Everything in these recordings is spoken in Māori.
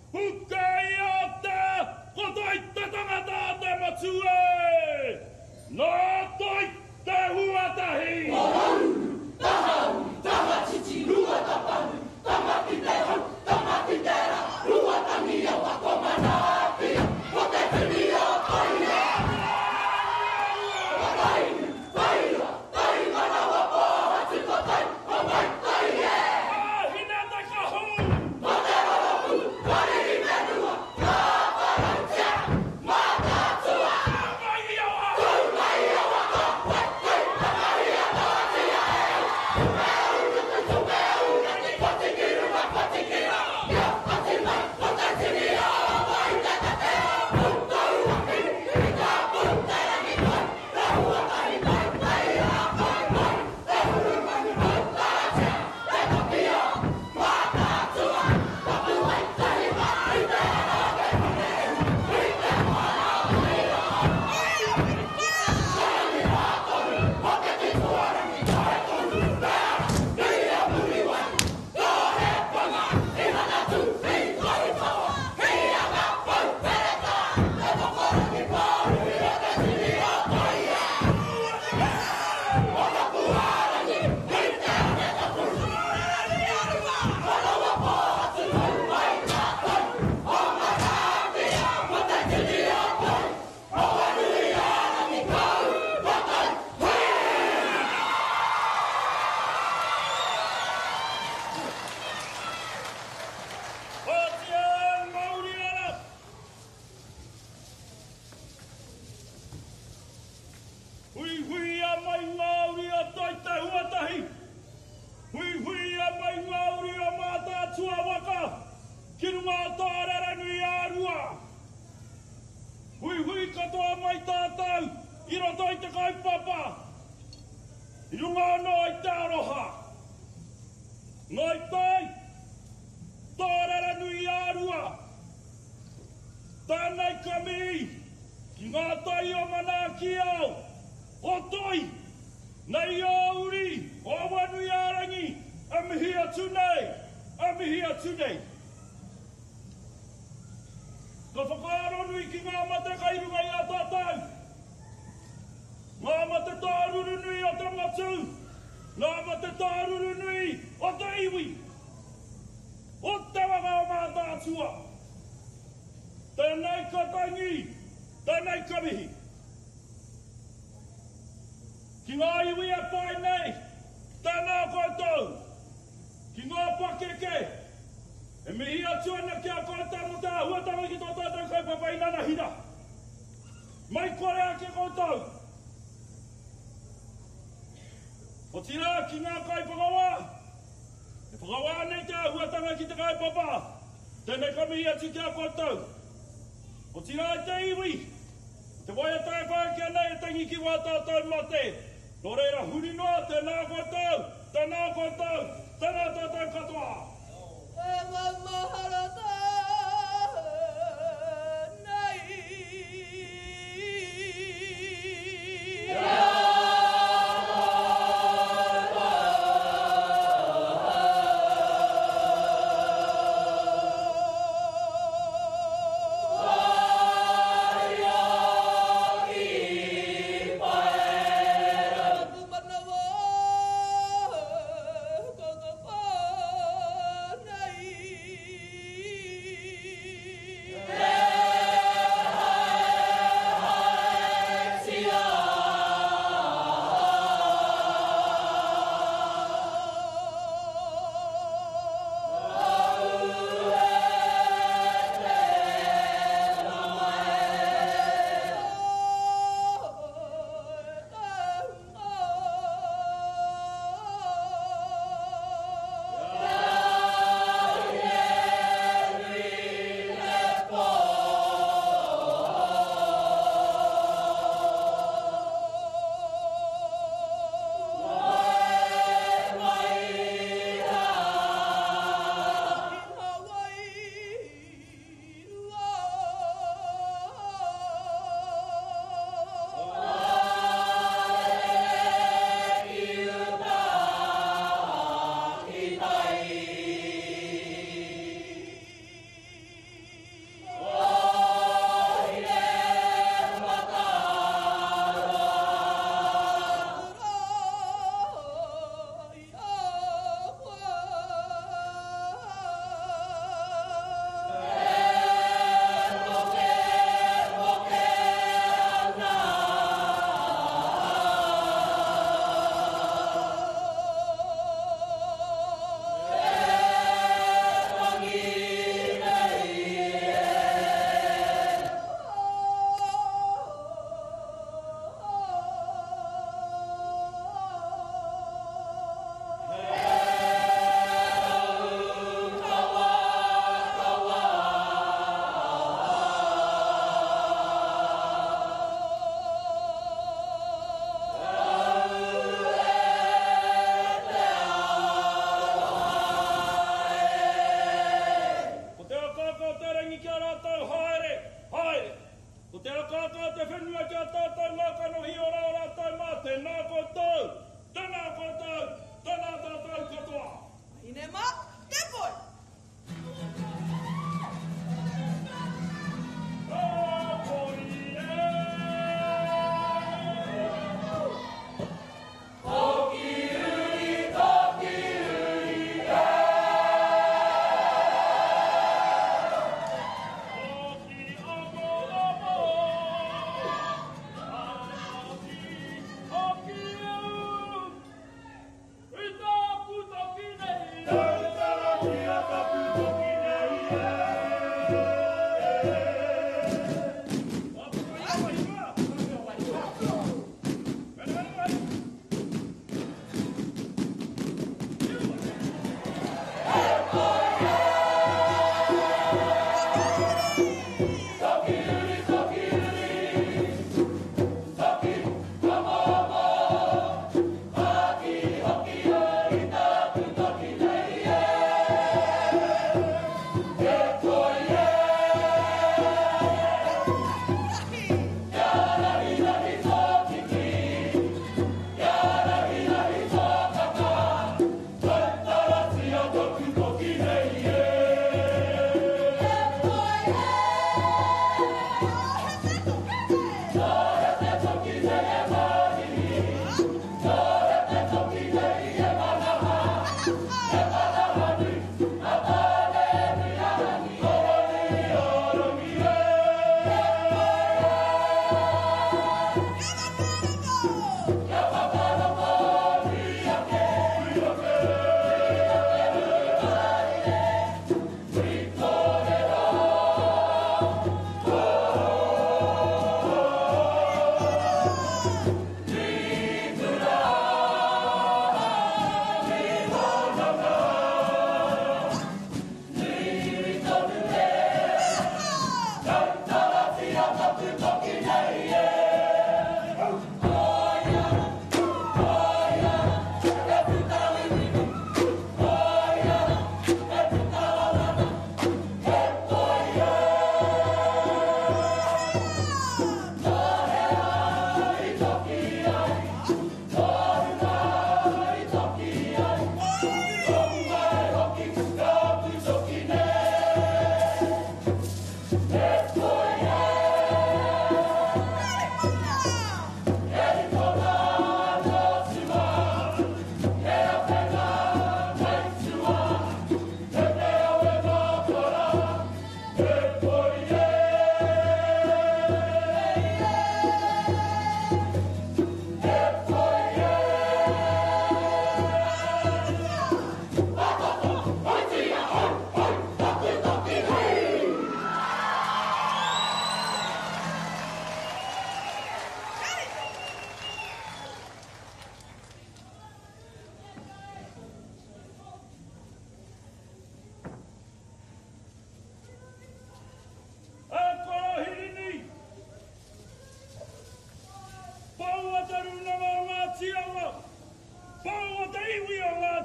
Hukaiata, kotoitte tangata matsue. No toitte huatahi. Oran, taham, tahachichi, ruatapan, tamatiteham, tamatitera, ruatania, wakomanapi, kotefinia, paina. Patain, paina, taimana, wapoha, tikotain, komai, taie. Hinata kahum. Materapu, parimenua, kaparantia, matatua. Maiawa. Maiawa, kapwai, tamaria, matia, patikira, patikira, ya, patima, patatinia, waitatea, puntaua, ika, puntera, nikon, rahua, taripai, taira, pai, tehurumani, pantaja, tekapia, matatua, tapuai, tarima, itera, pepane, itemana, meira, sani, hatoni, paketi, tuarani, taetonu, tera, dia, muriwan, tohe, panga, imanatu, ikaitawa, hiaga, pantereta, epokorani, paru, iraketinia, taia, wakapuharani, itera, etapuru, walawa, pohatu, mai, naton, omarabia, matetinia, tai, owanuiarani, kau, watan, Otian Mauriana. Hui a mai Mauri a toita huatahi. Hui a mai Mauri a mata tua waka. Kirunga tārera nui ārua. Hui katoa mai tātau. Iro toita kai papa. Irunga no i te aroha. Ngai tai. Tārera nui ārua. Tānei kami. Ki ngā tai o mana ki au. O toi. Nei auri. O wanu arangi. Amihi atu nei. Amihi atu nei. Ka whakaaro nui ki ngā mate kairunga i a tātau. Ngā mate tāruru nui o te matu. Ngā mate tāruru nui o te iwi. O te waka o mātā atua. Tēnei katangi, tēnei kamihi. Ki ngā iwi e pai nei, tēnā koutou. Ki ngā pakeke, e mihi atu ana ki a koutou mo tā huatanga ki tō tātou kai papai nana hira. Mai kore ake koutou. O tira ki ngā kai pakawa. E whakawa nei te ahuatanga ki te kai papa. Tēnei kamihi atu ki a koutou. O tira e te iwi. Te waia tae whākia nei e tangi ki wā tātou mate. Nō reira huri noa, tēnā koutou, tēnā tātou katoa. E mamaharata nei. Manawa, kagapa.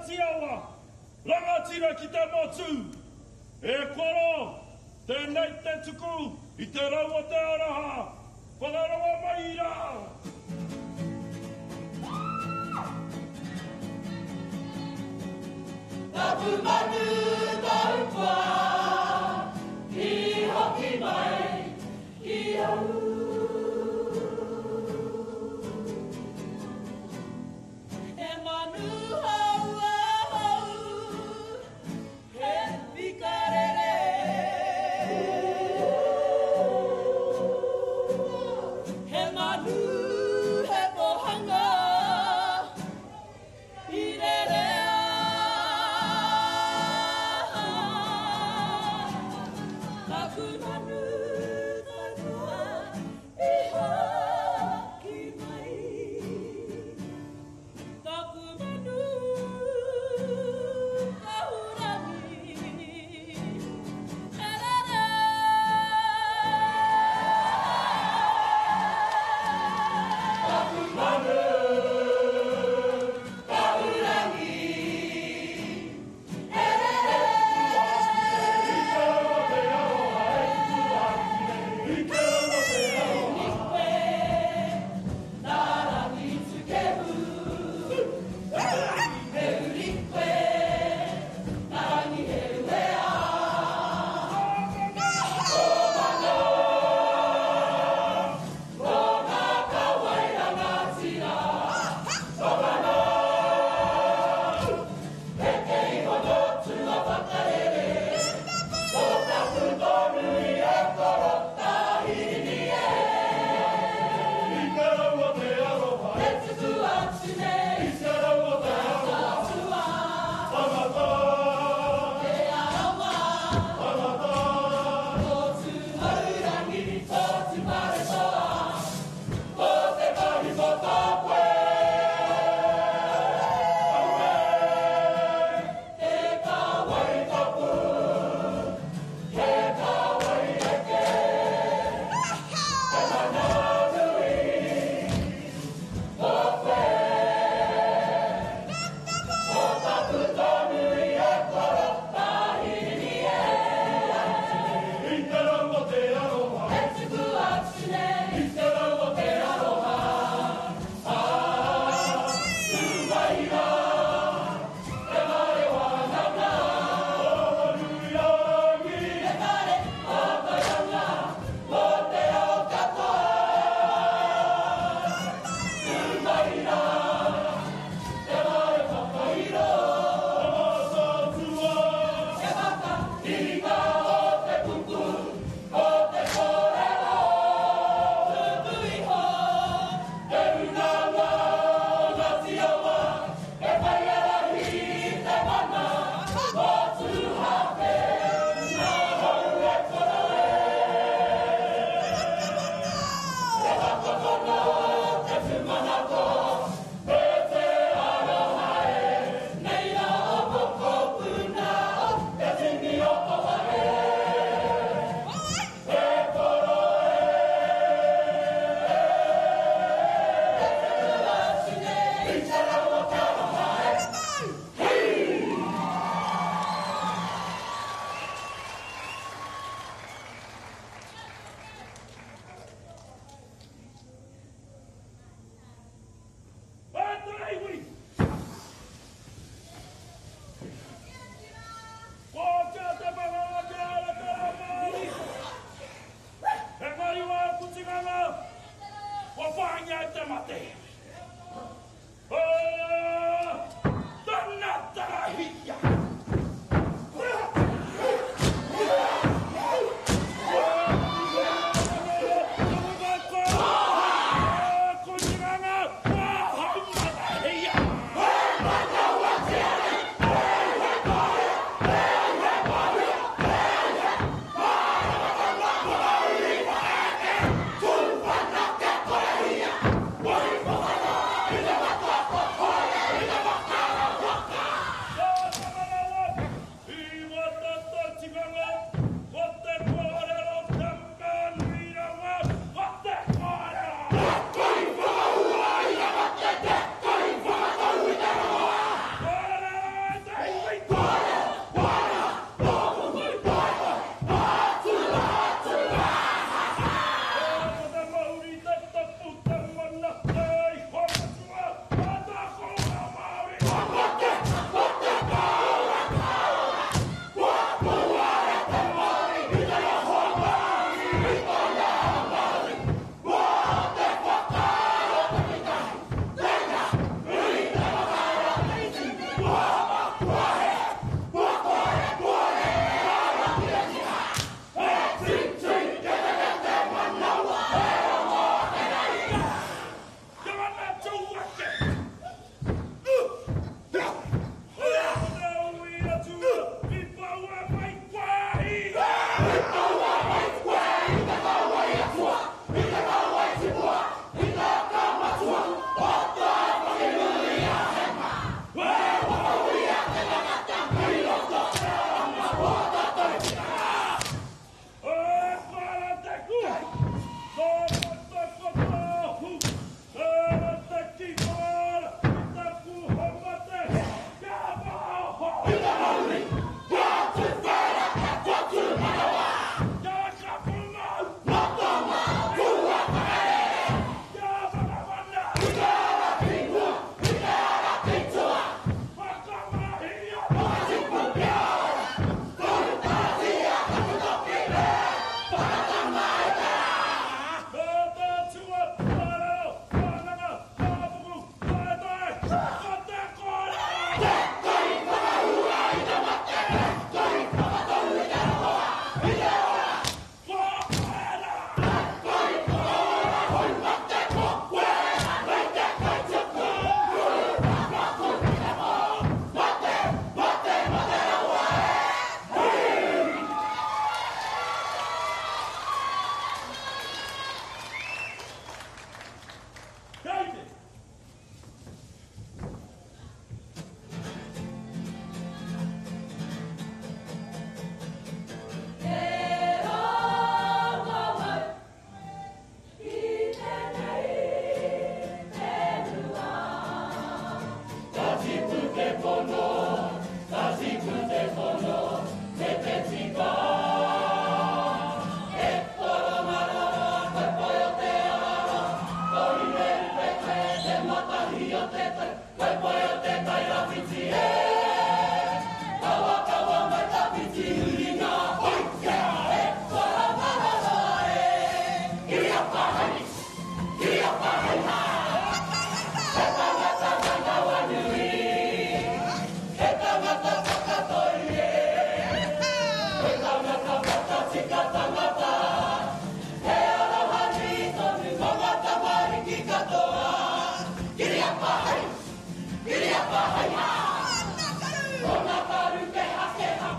tiawa, langa tira ki te motu. E koro, tēnei te tuku, I te raua te araha, whakaronga mai rā. Tapu manu taupua, ki hoki mai, ki au. E manu haua hau, he whikarere. He manu he pohanga, I rerea.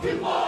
Hockey ball!